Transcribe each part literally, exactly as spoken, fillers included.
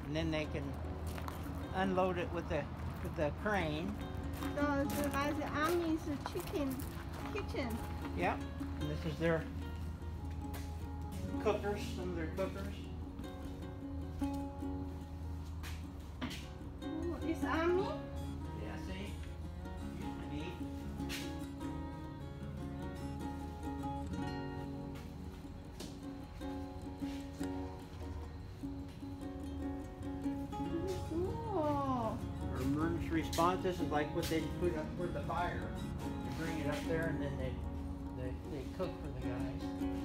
and then they can unload it with the with the crane. So it's like the Army's chicken kitchen. Yep. And this is their cookers, some of their cookers. Oh, it's Army? Yeah, see? Used to be. Cool. Or emergency response. This is like what they put up for the fire. They bring it up there and then they they, they cook for the guys.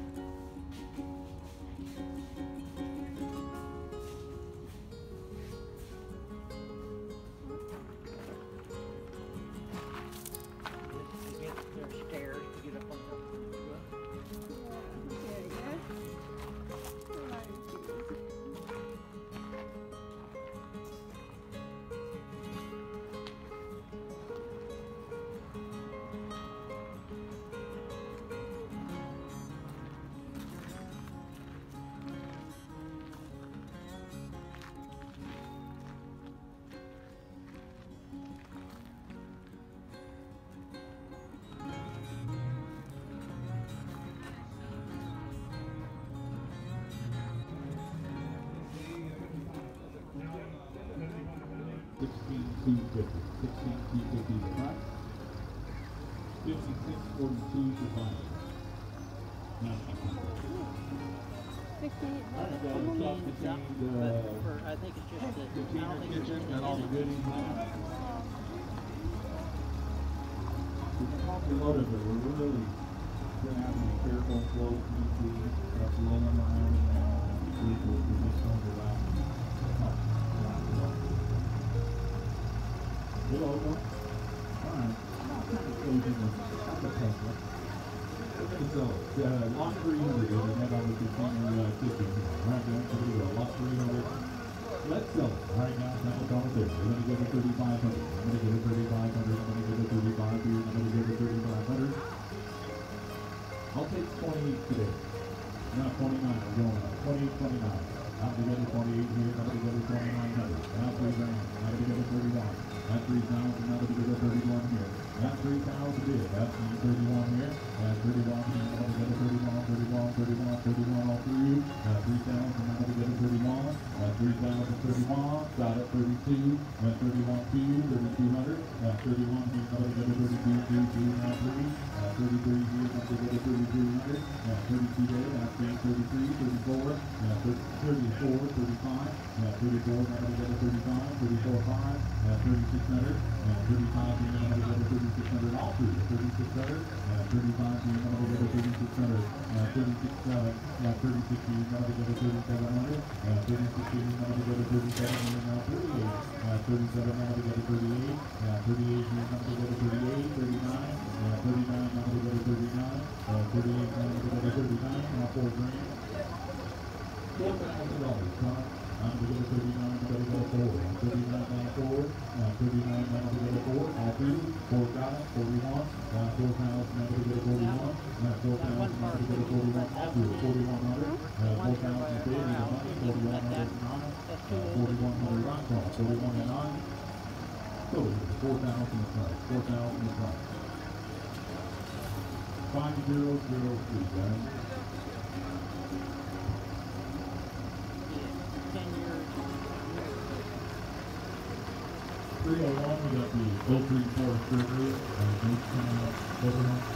This to get their stairs to get up on top of the roof. Okay, yes. Like this. Sixteen two fifty. Sixteen two fifty to front. Fifty-six forty-two to five. Now, Fifty. I've got a shop between But the for, I think it's just the container think it's kitchen just and all the the goodies. A lot of it, we're really gonna have to be careful, slow, easy, that's rolling around now, and vehicles, we just don't allow them to help. Hello, alright, kind of closing the, the public. So, uh, lot three hundred, and then I would continue, uh, kicking, right, then, so we go, lot three hundred. Let's go. All right, now, second conversation. We're going to go to thirty-five hundred. I'm going to go to thirty-five hundred. I'm going to go to thirty-five here. I'm going to go to thirty-five hundred. I'll take twenty-eight today. Now twenty-nine. I'm going up. twenty-eight, twenty-nine. I'm going to go to twenty-eight here. I'm going to go to twenty-nine hundred. Now three grand. I'm going to go to thirty-one. That's three thousand. I'm going to go to thirty-one here. That's three thousand here. That's thirty-one here. That's thirty-one here. I'm going to go to thirty-one, thirty-one, thirty-one, thirty-one all through you. Uh, three thousand. I'm going to go to thirty-one. Uh, three thousand, thirty-one. Got it. thirty-two. Uh, thirty-one, two. thirty-two hundred. Uh, thirty-one here. I'm going to go to thirty-two, two, two, now three. Uh, thirty-three here. I'm going to go to thirty-three hundred. Uh, thirty-two there. That's thirty-three, thirty-four. Uh, thirty-four, thirty-five. Uh, thirty-four. I'm going to go to thirty-five. thirty-four, five. Uh, thirty-six hundred. Uh, thirty-five here. I'm going to go to thirty-six hundred all through. thirty-six hundred. Uh, thirty-five here. I'm going to go to thirty-six hundred. Uh, thirty-six, uh, yeah, thirty-six here. I'm going to go to thirty-seven hundred. Uh, thirty-six here. I'm going to go to thirty-seven hundred now thirty-eight. Uh, thirty-seven. I'm going to go to thirty-eight. Uh, thirty-eight here. I'm going to go to thirty-eight. thirty-nine. Uh, thirty-nine. I'm going to go to thirty-nine. Uh, thirty-eight. I'm going to go to thirty-nine. Now four grand. Four thousand dollars, huh? I'm going to go to thirty-nine, I'm going to go to four. I'm thirty-nine, now four. Uh, thirty-nine, I'm going to go to four. All through. four got it. forty-one. Uh, four thousand, I'm going to go to forty-one. Uh, four thousand, I'm going to go to forty-one. All through. forty-one hundred. Uh, four thousand, big, the money. forty-one hundred nine. Uh, forty-one hundred right cross. forty-one and nine. So, four thousand is right. four thousand is right. five zero zero three, guys. three oh one, we got the Oak Tree Forest Surgery, and Oak Town Overnight.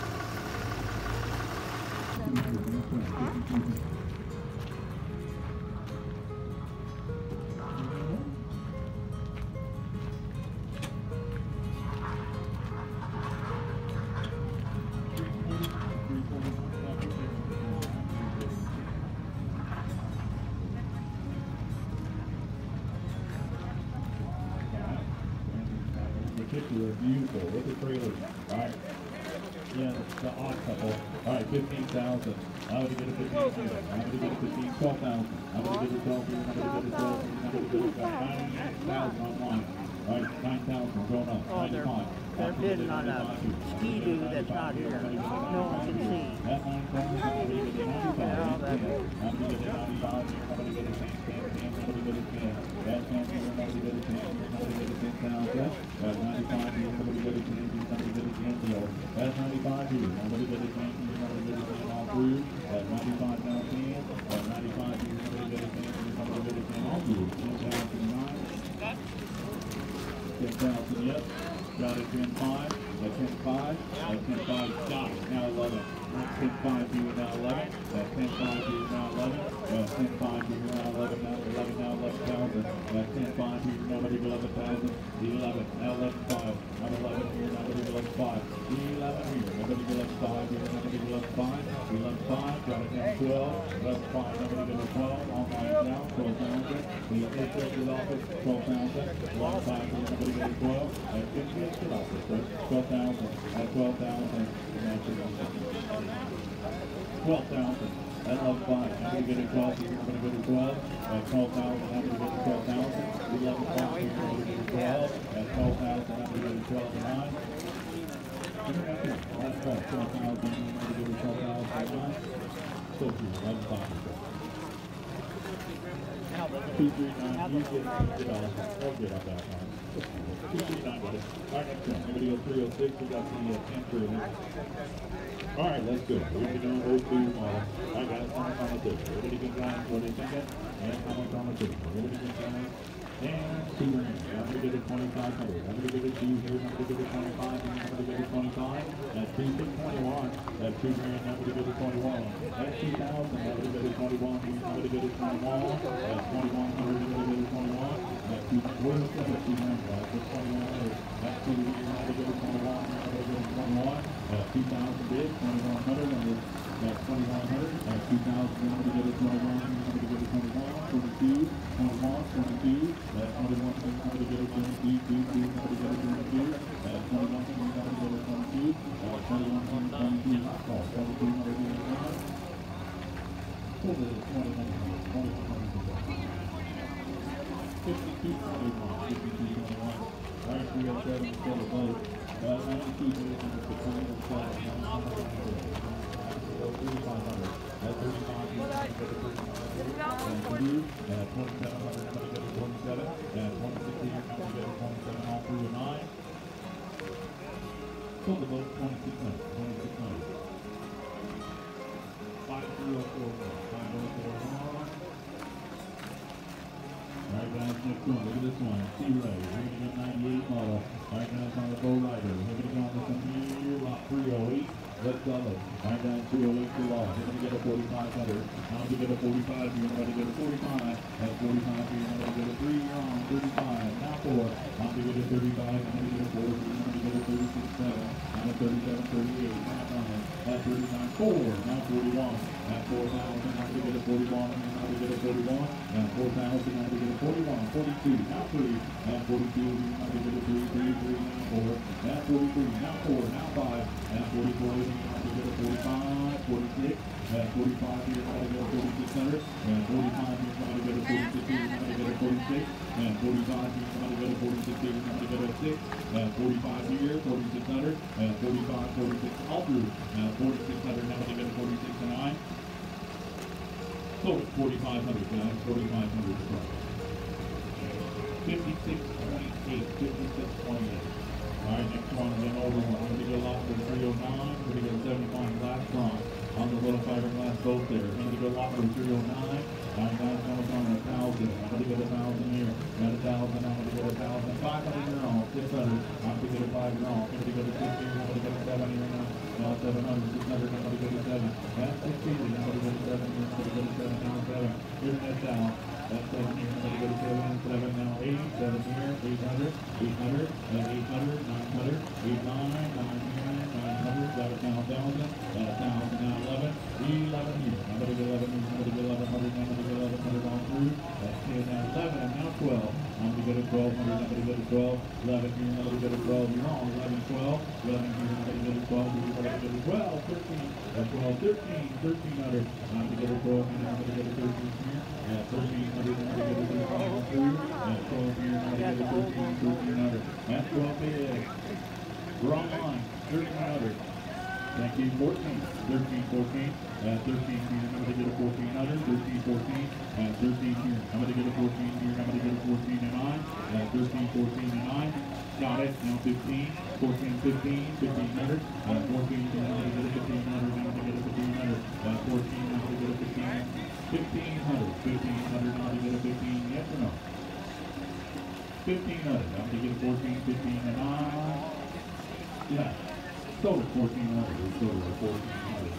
Particular beautiful. Look at the trailer. All right. Yeah, the odd couple. All right, fifteen thousand. I'm going to get a fifteen here. I'm going to get a fifteen, twelve thousand. I'm going to get a twelve here. I'm going to get a twelve here. I'm going to get a nine thousand online. All right, nine thousand going up. Oh, they're, they're bidding on a Ski-Doo that's not here. No one can see. That's ninety-five. Somebody get a ninety-five. Somebody get a ninety-five. Somebody get a ten. Somebody get a ten. That's ten. Somebody get a ten. Somebody get a ten thousand. That's ninety-five. Somebody get a ten. Somebody get a ten. That's ninety-five here. Somebody get a ten. Somebody get a ten all through. That's ninety-five now ten. That's ninety-five here. Somebody get a ten. Somebody get a ten all through. ten thousand nine. ten thousand, yep. Got it, ten five. That's ten five. That's ten five. Got it. Now eleven. ten five here, now eleven. That's ten five here, now eleven. That's ten five here, now eleven. Now eleven, now eleven thousand. That's ten five here, now eleven thousand. eleven. Now eleven five. Now eleven here, now eleven five. eleven here. Nobody eleven five here, nobody eleven five. eleven five. Got it, now twelve. eleven five, nobody eleven twelve. Online down, twelve thousand. The official office, twelve thousand. eleven five here, nobody eleven twelve. And fifteen to office, twelve thousand. At twelve thousand. twelve thousand. At eleven five. I'm going to get a twelve here. I'm going to get a twelve. At twelve thousand. I'm going to get a twelve thousand. eleven five here. I'm going to get a twelve. At twelve thousand. I'm going to get a twelve nine. That's twelve thousand. I'm going to get a twelve thousand nine. Still here. eleven five. two three nine. You get it. I'll get up that one. two three nine. All right, next one. Everybody go three oh six. We got the uh, ten three. All right, let's go. We're going to go to model. I got it on the table. Everybody can drive what they think it. And how much on the table. Everybody can drive. And two grand. I'm going to get a twenty-five hundred. I'm going to get a two here. I'm going to get a twenty-five. I'm going to get a twenty-five. That's two six twenty-one. That's two grand. I'm going to get a twenty-one. That's two thousand. I'm going to get a twenty-one. I'm going to get a twenty-one. That's twenty-one hundred. I'm going to get a twenty-one. That's two. Where's the two grand? That's twenty-one hundred. That's two. I'm going to get a twenty-one. I'm going to get a twenty-one. That's two thousand bid. twenty-one hundred. That's twenty-one hundred. That's two thousand. I'm going to get a twenty-one. I'm going to get a twenty-one. twenty-two. twenty-one. twenty-two. That's twenty-one. I'm going to get a twenty-two. two. two. I'm going to get a twenty-two. That's twenty-one. I'm going to get a twenty-two. That's twenty-one. twenty-two. Oh, twenty-two. I'm going to get a twenty-one. Pull it. twenty-one. twenty-one. fifty-two. twenty-one. fifty-two. twenty-one. All right, we got seven instead of both. That's ninety-two. That's thirty-five hundred. That's thirty-five. And two. And twenty-seven hundred. I'm going to get a twenty-seven. And twenty-six here. I'm going to get a twenty-seven. All through a nine. Pull the boat. twenty-six hundred. twenty-six hundred. five three oh four. five oh four. All right, guys, next one. Look at this one. T-Ray. Reading up ninety-eight model. All right, guys, on the Bow Rider. We're going to go on this one here. Lot three oh eight. Let's go. All right, guys, two oh eight to law. You're going to get a forty-five hundred. Now to get a forty-five, you're going to get a forty-five. That's forty-five, you're going to get a three. You're on thirty-five. Now four. Now to get a thirty-five, you're going to get a four. You're going to get a thirty-six seven. Now a thirty-seven thirty-eight. Now nine. That's thirty-nine four. Now forty-one. Now four thousand. Now to get a forty-one. Now to get a forty-one. Now four thousand. Now to get a forty-one. forty-two. Now three. Now forty-two. Now to get a three. three. three. Now four. Now forty-three. Now four. Now five. Now forty-four. Now to get a forty-five. forty-six. Now forty-five here. Now to get a forty-six hundred. Now forty-five here. Now to get a forty-six here. Now to get a forty-six. Now forty-five here. Now to get a forty-six here. Now to get a six. Now forty-five here. forty-six hundred. Now forty-five. forty-six. All through. Now forty-six hundred. Now to get a forty-six to nine. So it's forty-five hundred, guys. forty-five hundred. fifty-six twenty-eight. fifty-six twenty-eight. All right, next one is an over one. We're going to go off for three oh nine. We're going to go seventy-five glass front on the little fiberglass boat there. We're going to go off for three oh nine. All right, guys, coming from a thousand. I'm going to get a thousand here. Got a thousand. I'm going to get a thousand. five hundred here on. six hundred. I'm going to get a five here on. I'm going to get a six here. I'm going to get a seven here now. Now seven hundred. six hundred. I'm going to get a seven. That's sixteen. I'm going to get a seven here. I'm going to get a seven. Now seven. Here's that down. That's seven here. I'm going to get a seven. seven now eight. seven here. eight hundred. eight hundred. And eight hundred. nine hundred. eight nine. nine here. nine hundred. Got a now thousand. Got a thousand. Now eleven. eleven here. I'm going to get eleven here. I'm going to get eleven hundred. I'm going to get eleven hundred on through. That's ten. Now eleven. And now twelve. I'm going to get a twelve hundred. I'm going to get a twelve. eleven here. I'm going to get a twelve here on. eleven, twelve. eleven here. I'm going to get a twelve here. I'm going to get a twelve. thirteen. That's twelve. thirteen. thirteen hundred. I'm going to get a twelve here. I'm going to get a thirteen here. At thirteen hundred. I'm going to get a thirteen on through. At twelve here. I'm going to get a thirteen. thirteen hundred. That's twelve big. Wrong line. thirteen hundred. Thank you. fourteen. thirteen, fourteen. At thirteen here, I'm going to get a fourteen hundred. thirteen, fourteen. At thirteen here, I'm going to get a fourteen here. I'm going to get a fourteen and nine. At thirteen, fourteen and nine. Got it. Now fifteen. fourteen, fifteen. fifteen hundred. At fourteen here, I'm going to get a fifteen hundred. I'm going to get a fifteen hundred. At fourteen, I'm going to get a fifteen. fifteen hundred. fifteen hundred. I'm going to get a fifteen. Yes or no? fifteen hundred. I'm going to get a fourteen. fifteen and nine. Yeah. Sold at fourteen hundred. We sold at fourteen hundred.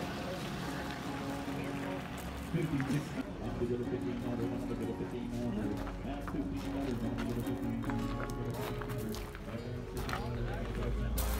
fifty-six. I'm going to get a fifteen hundred. I'm going to get a fifteen hundred. At fifteen hundred. I'm going to get a fifteen hundred. I'm going to get a fifteen hundred.